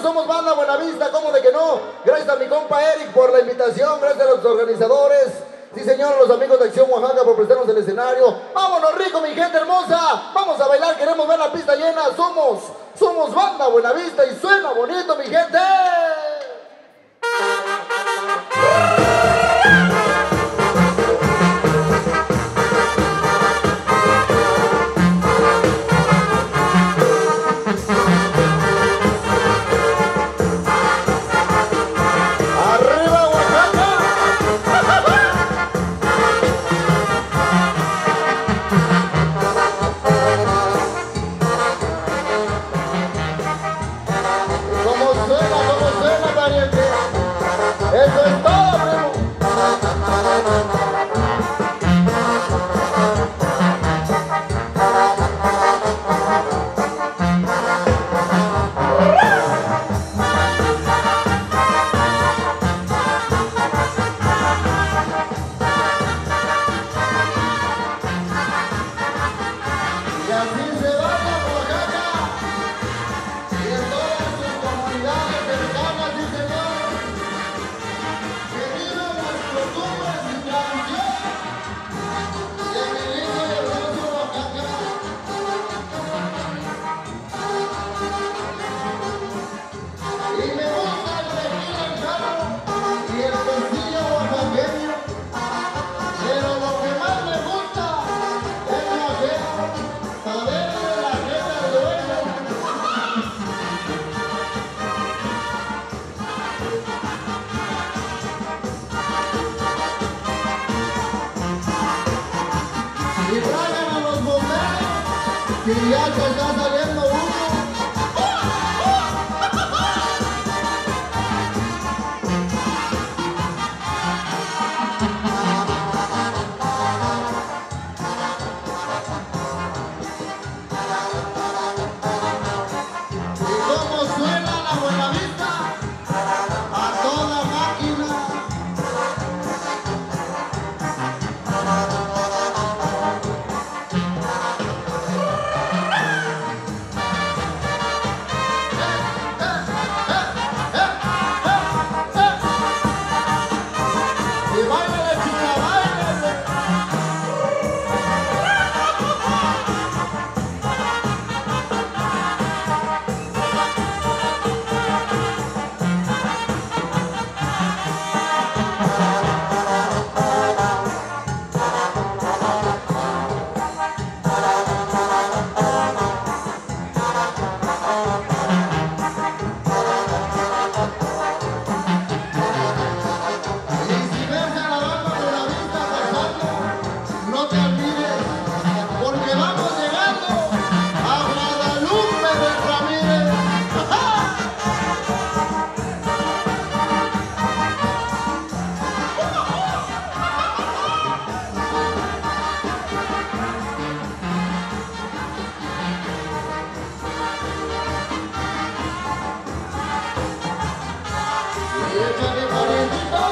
somos Banda Buenavista, ¿cómo de que no? Gracias a mi compa Eric por la invitación, gracias a los organizadores. Sí, señor, a los amigos de Acción Oaxaca por prestarnos el escenario. Vámonos, rico, mi gente hermosa. Vamos a bailar, queremos ver la pista llena. Somos Banda Buenavista y suena bonito, mi gente. Eso es todo, primo. Y así se baila Oaxaca y en todas sus comunidades cercanas, sí, señor. Que vivan las costumbres y tradiciones de mi lindo y hermoso Oaxaca. Y me gusta el tequila en carro y el quesillo oaxaqueño, pero lo que más me gusta es lo ajeno, saber de la gente del dueño. Y traigan a los bomberos, que ya se está saliendo uno. Y cómo suena la Buenavista a toda máquina. Y báilale, chica, báilale. Y si ves a la Banda Buenavista pasando, no te olvides, porque vamos llegando a Guadalupe de Ramírez. Y échale, parientito.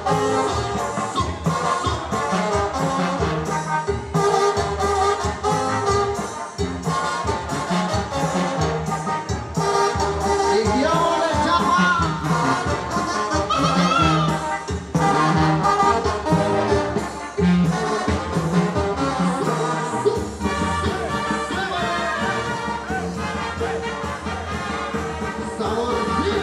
Y diablo chapa. Saborcito.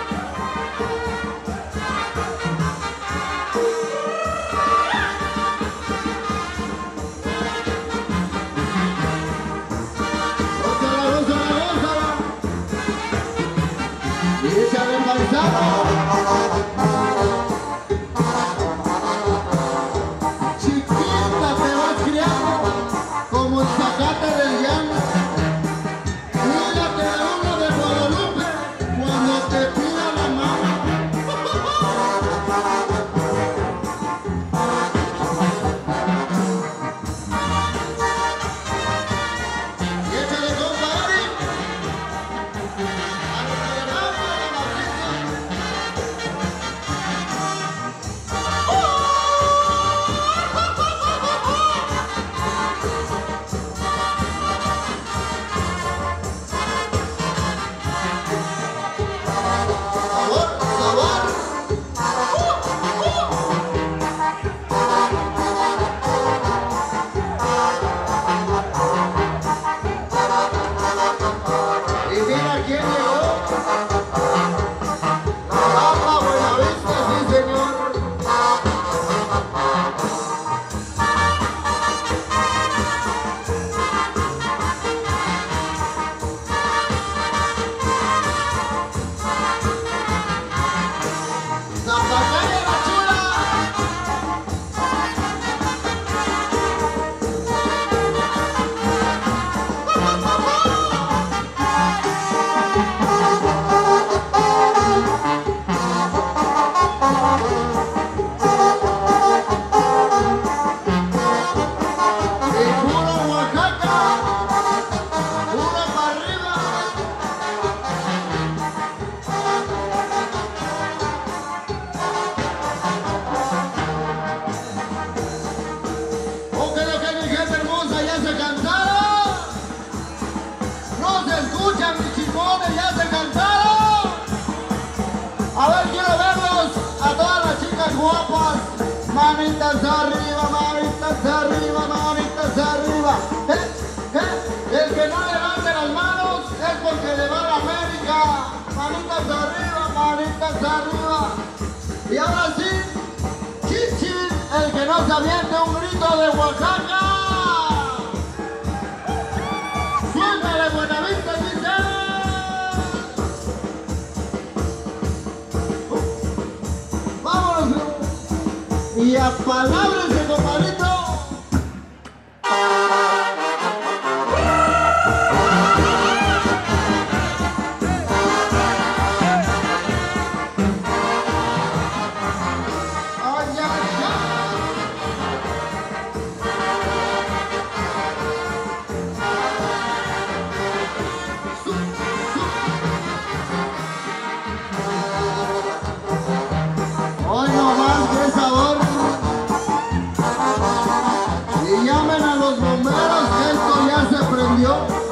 Gózala, gózala, gózala. Y échale, paisano. Chiquita te vas criando como el zacate del llano. Cuídate de uno de Guadalupe cuando te pida la mano. Y échale, compadre. A lo que le vamos a la Marquesa. quién llegó. La Bamba Buenavista, sí señor. Zapatalla la Chula. Ya se cansaron. A ver, quiero verlos a todas las chicas guapas. Manitas arriba, manitas arriba, manitas arriba. El que no levante las manos es porque le va a la América. Manitas arriba, manitas arriba. Y ahora sí, chichín, el que no se aviente un grito de Oaxaca. Suéltale Buenavista, dice. Y a palabras de compadrito. Ay, ay, ay. Hoy no más, qué sabor. Y llamen a los bomberos que esto ya se prendió.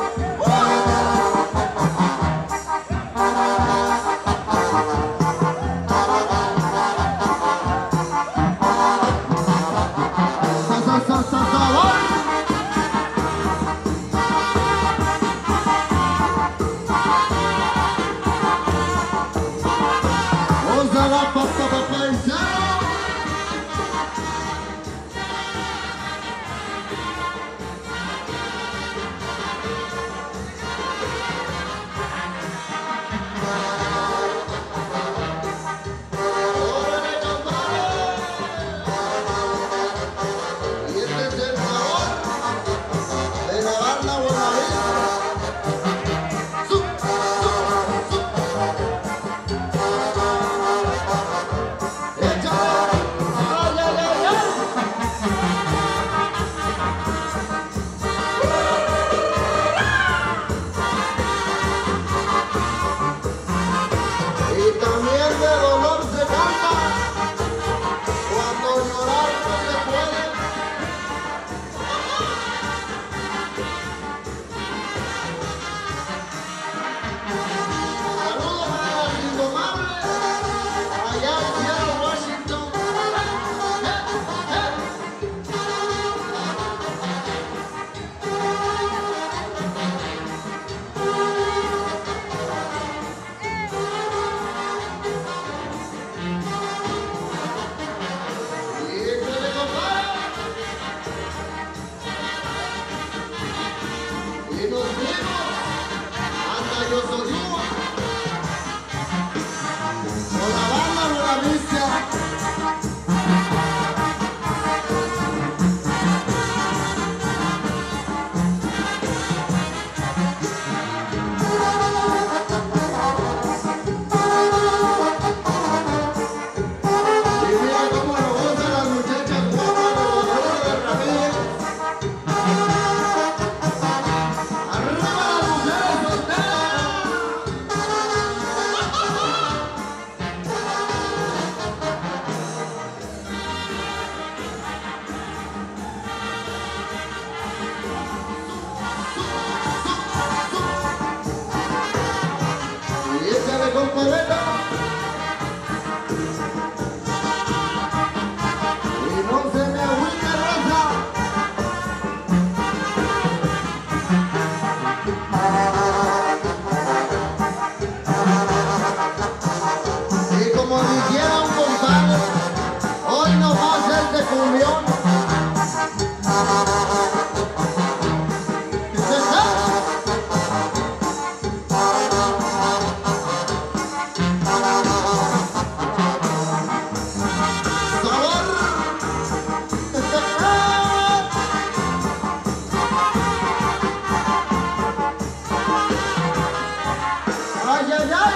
ay, ay.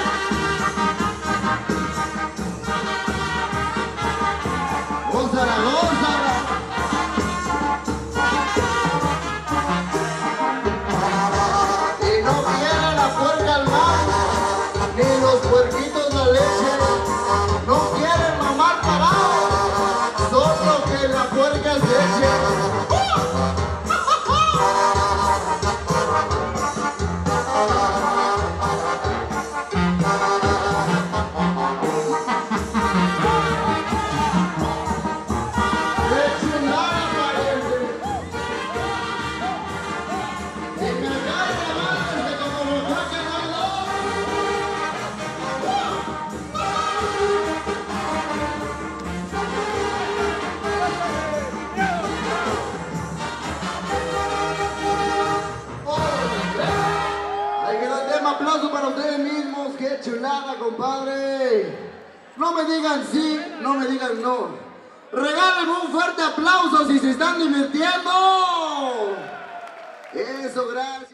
Gózala, gózala. Y no quiere la puerca al mar, ni los puerquitos la leche. No quieren mamar parado, solo que la puerca se eche. Un aplauso para ustedes mismos, qué chulada, compadre. No me digan sí, no me digan no. Regálenme un fuerte aplauso si se están divirtiendo. Eso, gracias.